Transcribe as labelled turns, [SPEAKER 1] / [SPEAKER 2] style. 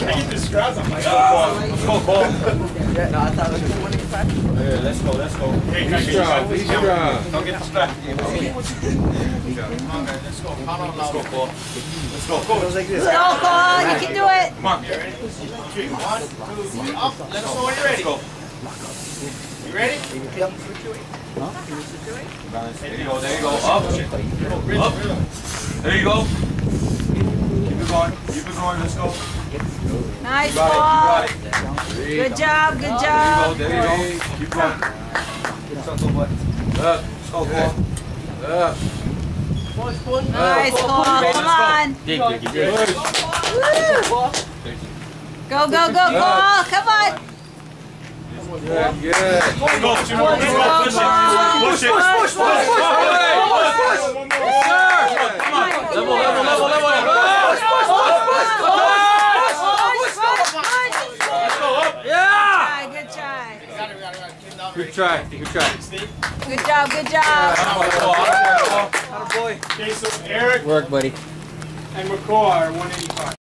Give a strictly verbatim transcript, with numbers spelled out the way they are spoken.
[SPEAKER 1] get the scrubs. I'm like, oh, let's go, ball.
[SPEAKER 2] Yeah, no, I thought it was twenty-five.
[SPEAKER 1] Yeah, let's go, let's go. Hey,
[SPEAKER 3] He's strong, he's strong.
[SPEAKER 1] Don't get distracted. Come on, guys, let's go. Let's go, ball. Let's go, go.
[SPEAKER 2] Like this.
[SPEAKER 4] Go, Paul, you can do it.
[SPEAKER 1] Come on. You ready? Three, one, two, up. Let us know when you're ready. Go. You ready?
[SPEAKER 2] Yep.
[SPEAKER 1] There you go, there you go. Up. Up. There you go. Keep it going. Keep it going. Let's go.
[SPEAKER 4] Nice,
[SPEAKER 1] You got
[SPEAKER 4] Paul.
[SPEAKER 1] it. You got it.
[SPEAKER 4] Good job, good
[SPEAKER 1] There
[SPEAKER 4] job.
[SPEAKER 1] you go. There you go. Keep going. Up. Let's go, ball. Up.
[SPEAKER 4] Nice, Paul. Come on.
[SPEAKER 3] Dig, dig, dig.
[SPEAKER 4] Woo. Go, go, go, Paul. Come on.
[SPEAKER 3] Good, good.
[SPEAKER 1] Go, two more. Let's go. Push it. Push it.
[SPEAKER 4] Push, push, push, push.
[SPEAKER 1] Come on. Level, level, level, level. Push, push,
[SPEAKER 4] Yeah. Good try.
[SPEAKER 3] Good try, good try.
[SPEAKER 4] Good job, good job.
[SPEAKER 1] Okay, so Eric
[SPEAKER 2] Work, buddy.
[SPEAKER 1] and McCaw are one eighty-five.